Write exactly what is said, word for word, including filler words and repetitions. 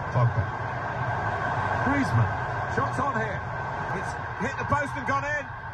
Pogba. Griezmann. Shots on here. It's hit the post and gone in.